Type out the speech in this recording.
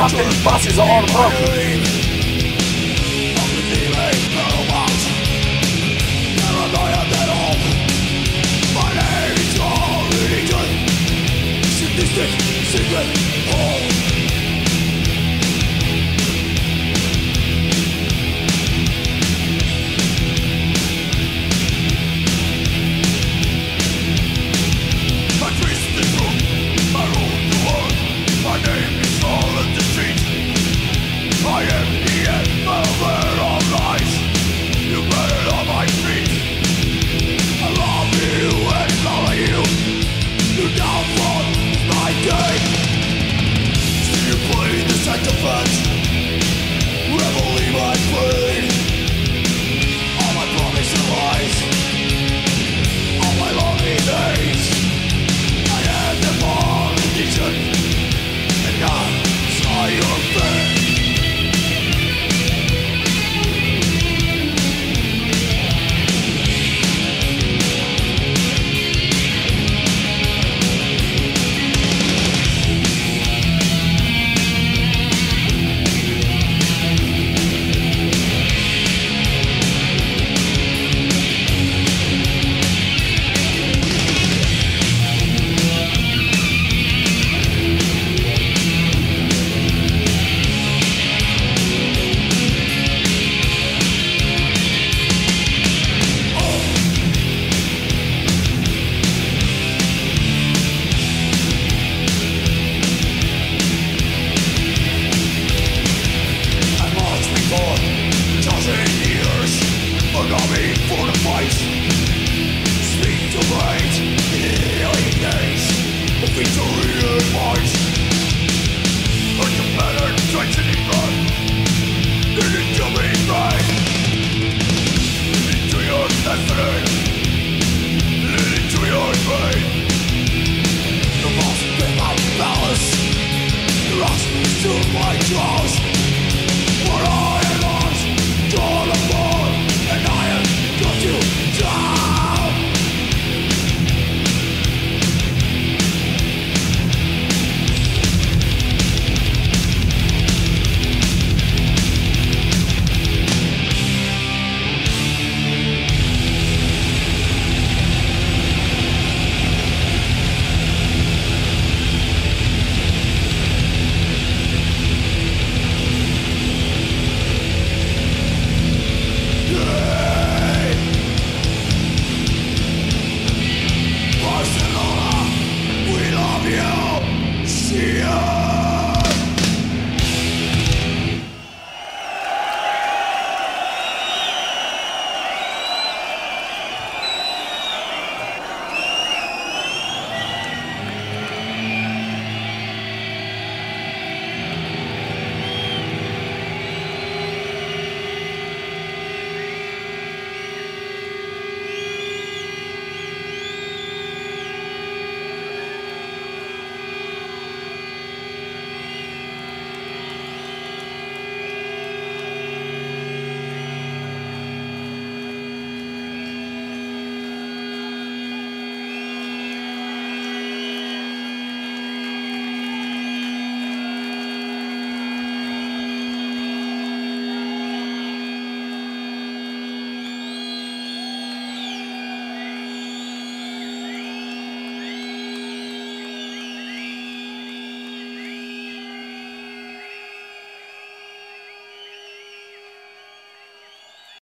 fucking buses on the road. Secret hole. I twist the truth, I rule the world. My name is all in the street. I am the emperor of lies. You better on my feet. I love you and follow you. You downfall my game. Still you play the sacrifice. Revel in my pain. All my promises lies. All my lonely days. I am the politician, and I saw your fate. Speak to right in the early days of victory and might. But you better try to